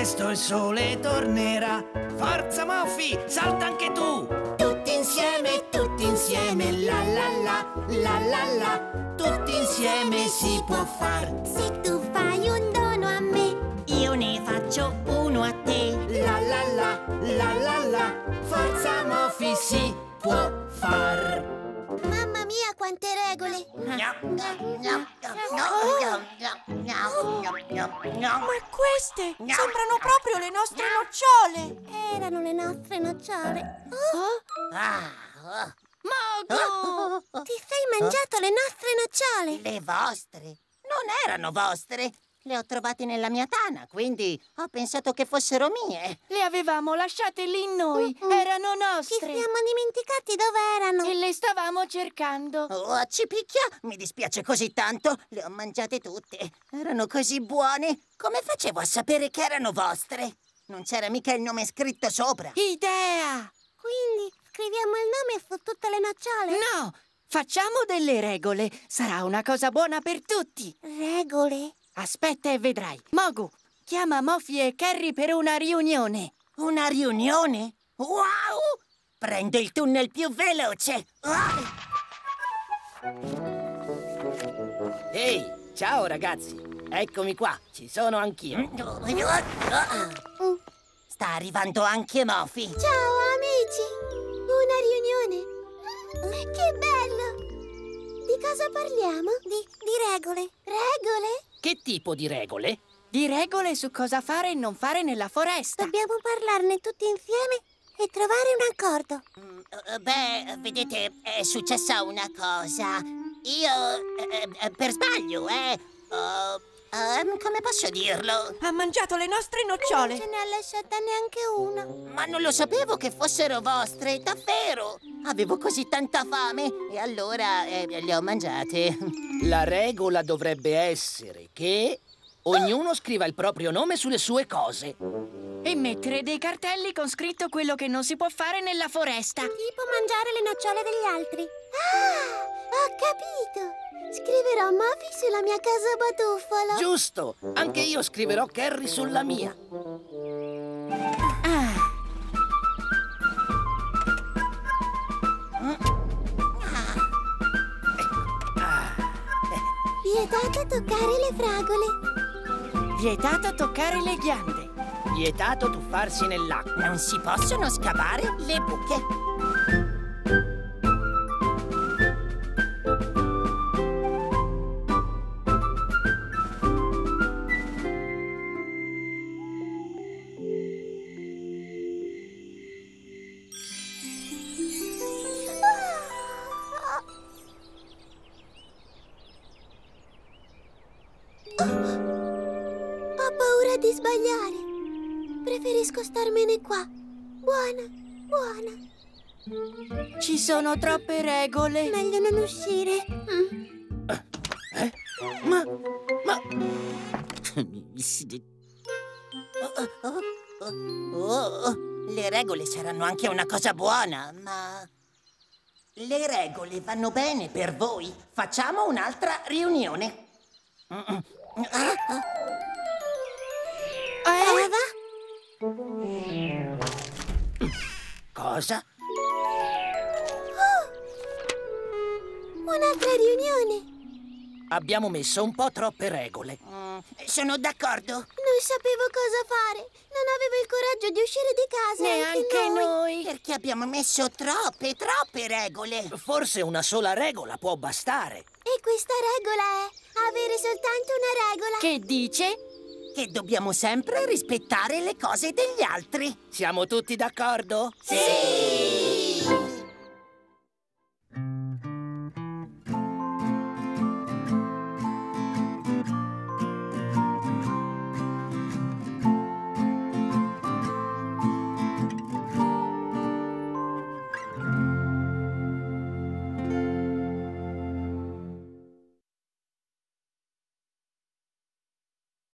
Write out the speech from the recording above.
presto il sole tornerà. Forza Moffi, salta anche tu! Tutti insieme, la la la, la la la. Tutti insieme si può far. Se tu fai un dono a me, Io ne faccio uno a te. La la la, la la la. Forza Moffi si può far. mamma mia quante regole! Ma queste sembrano proprio le nostre nocciole. Erano le nostre nocciole. Mogu! Ti sei mangiato le nostre nocciole? Le vostre? Non erano vostre. Le ho trovate nella mia tana, quindi ho pensato che fossero mie. Le avevamo lasciate lì noi. Erano Ci nostre. siamo dimenticati dove erano. E le stavamo cercando. Oh, Cipicchia, mi dispiace così tanto. Le ho mangiate tutte. Erano così buone. Come facevo a sapere che erano vostre? Non c'era mica il nome scritto sopra. Idea! Quindi scriviamo il nome su tutte le nocciole? No! Facciamo delle regole. Sarà una cosa buona per tutti. Regole? Aspetta e vedrai. Mogu, chiama Moffi e Carrie per una riunione. Una riunione? Wow! Prendo il tunnel più veloce. Ehi, ciao ragazzi. Eccomi qua, ci sono anch'io. Sta arrivando anche Moffi. Ciao amici! Una riunione! Che bello! Di cosa parliamo? Di regole. Regole? Che tipo di regole? Di regole su cosa fare e non fare nella foresta. Dobbiamo parlarne tutti insieme e trovare un accordo. Beh, vedete, è successa una cosa. Io, per sbaglio, come posso dirlo? Ha mangiato le nostre nocciole. Non ce ne ha lasciata neanche una. Ma non lo sapevo che fossero vostre, davvero! Avevo così tanta fame e allora le ho mangiate. La regola dovrebbe essere che ognuno scriva il proprio nome sulle sue cose. E mettere dei cartelli con scritto quello che non si può fare nella foresta. Tipo mangiare le nocciole degli altri. Ah, ho capito! Scriverò Moffi sulla mia casa batuffolo. Giusto! Anche io scriverò Carrie sulla mia. Vietato toccare le fragole. Vietato toccare le ghiande. Vietato tuffarsi nell'acqua. Non si possono scavare le buche. Ho paura di sbagliare. Preferisco starmene qua. Buona, buona. Ci sono troppe regole. Meglio non uscire. Ma... Le regole saranno anche una cosa buona, ma... Le regole vanno bene per voi. Facciamo un'altra riunione. Eva? Cosa? Un'altra riunione. Abbiamo messo un po' troppe regole. Sono d'accordo. Non sapevo cosa fare. Non avevo il coraggio di uscire di casa. Neanche noi. Perché abbiamo messo troppe regole. Forse una sola regola può bastare. E questa regola è avere soltanto una regola. Che dice? Che dobbiamo sempre rispettare le cose degli altri. Siamo tutti d'accordo? Sì!